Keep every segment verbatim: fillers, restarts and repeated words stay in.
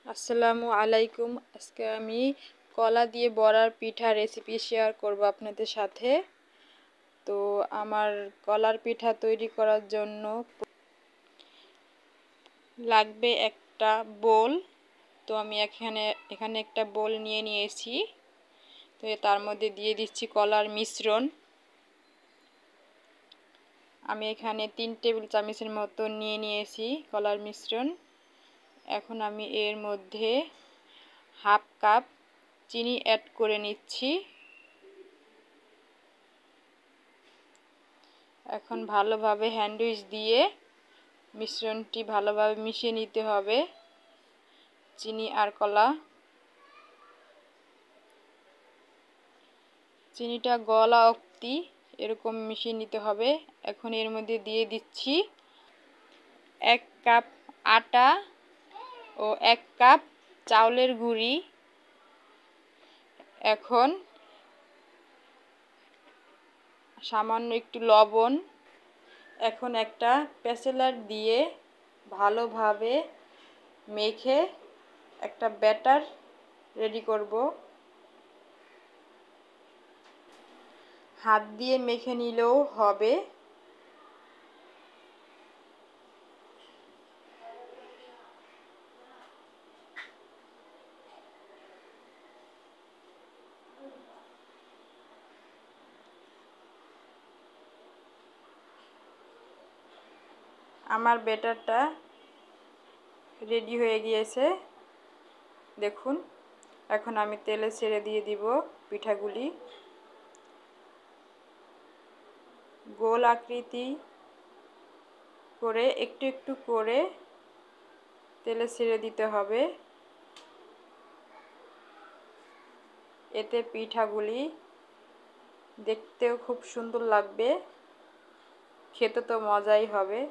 আসসালামু আলাইকুম। আজকে আমি কলা দিয়ে বড়ার পিঠা রেসিপি শেয়ার করব আপনাদের সাথে। তো আমার কলার পিঠা তৈরি করার জন্য লাগবে একটা বোল। তো আমি এখানে এখানে একটা বোল নিয়ে নিয়েছি। তো তার মধ্যে দিয়ে দিচ্ছি কলার মিশ্রণ। আমি এখানে তিন টেবিল চামচের মতো নিয়ে নিয়েছি কলার মিশ্রণ। এখন আমি এর মধ্যে হাফ কাপ চিনি অ্যাড করে নিচ্ছি। এখন ভালোভাবে হ্যান্ড উইচ দিয়ে মিশ্রণটি ভালোভাবে মিশিয়ে নিতে হবে। চিনি আর কলা, চিনিটা গলা অবধি এরকম মিশিয়ে নিতে হবে। এখন এর মধ্যে দিয়ে দিচ্ছি এক কাপ আটা ও এক কাপ চাউলের গুঁড়ি। এখন সামান্য একটু লবণ। এখন একটা প্যাসেলার দিয়ে ভালোভাবে মেখে একটা ব্যাটার রেডি করব। হাত দিয়ে মেখে নিলেও হবে। আমার ব্যাটারটা রেডি হয়ে গিয়েছে, দেখুন। এখন আমি তেলে ছেড়ে দিয়ে দিব পিঠাগুলি। গোল আকৃতি করে একটু একটু করে তেলে ছেড়ে দিতে হবে। এতে পিঠাগুলি দেখতেও খুব সুন্দর লাগবে, খেতে তো মজাই হবে।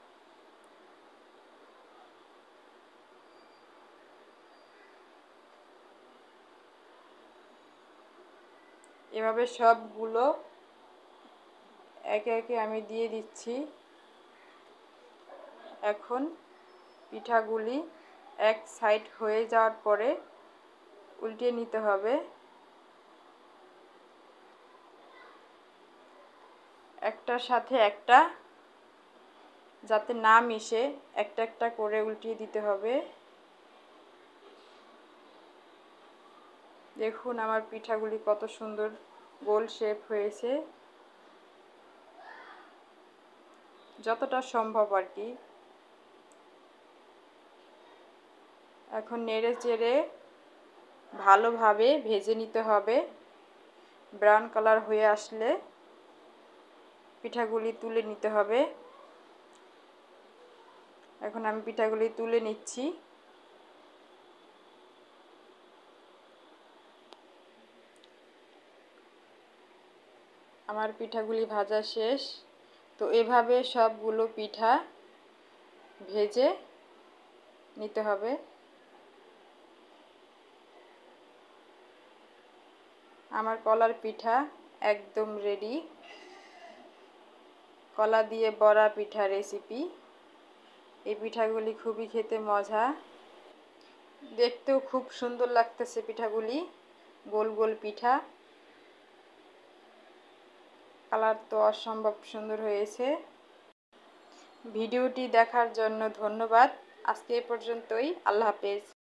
এভাবে সবগুলো একে একে আমি দিয়ে দিচ্ছি। এখন পিঠাগুলি এক সাইড হয়ে যাওয়ার পরে উল্টিয়ে নিতে হবে। একটার সাথে একটা যাতে না মিশে একটা একটা করে উল্টিয়ে দিতে হবে। দেখুন আমার পিঠাগুলি কত সুন্দর গোল শেপ হয়েছে, যতটা সম্ভব আর কি। এখন নেড়ে চেড়ে ভালোভাবে ভেজে নিতে হবে। ব্রাউন কালার হয়ে আসলে পিঠাগুলি তুলে নিতে হবে। এখন আমি পিঠাগুলি তুলে নিচ্ছি। আমার পিঠাগুলি ভাজা শেষ। তো এভাবে সবগুলো পিঠা ভেজে নিতে হবে। আমার কলার পিঠা একদম রেডি। কলা দিয়ে বড়া পিঠা রেসিপি। এই পিঠাগুলি খুবই খেতে মজা, দেখতেও খুব সুন্দর লাগতেছে পিঠাগুলি, গোল গোল পিঠা। কালার তো অসম্ভব সুন্দর হয়েছে। ভিডিওটি দেখার জন্য ধন্যবাদ। আজকে এ পর্যন্তই। আল্লাহ হাফেজ।